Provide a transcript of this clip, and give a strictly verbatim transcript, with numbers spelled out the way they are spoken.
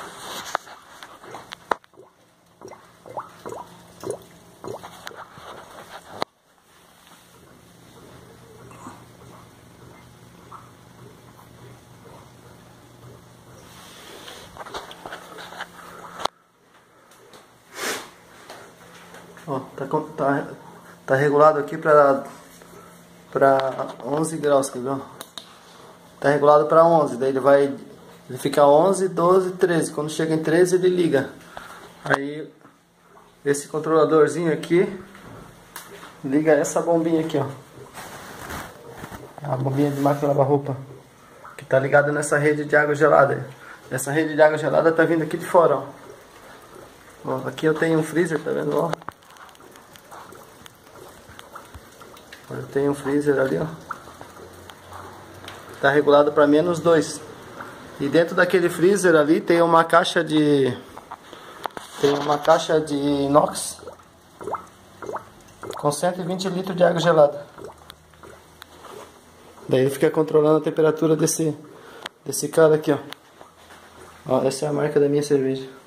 Ó, tá, tá, tá regulado aqui pra, pra onze graus, quer ver? Tá regulado pra onze, daí ele vai, ele fica onze, doze, treze, quando chega em treze ele liga. Aí esse controladorzinho aqui liga essa bombinha aqui, ó. A bombinha de máquina lavar roupa, que tá ligada nessa rede de água gelada. Essa rede de água gelada tá vindo aqui de fora, ó. Ó, aqui eu tenho um freezer, tá vendo, ó? Eu tenho um freezer ali, ó. Tá regulado para menos dois. E dentro daquele freezer ali tem uma caixa de tem uma caixa de inox com cento e vinte litros de água gelada. Daí ele fica controlando a temperatura desse desse cara aqui, ó. Ó, essa é a marca da minha cerveja.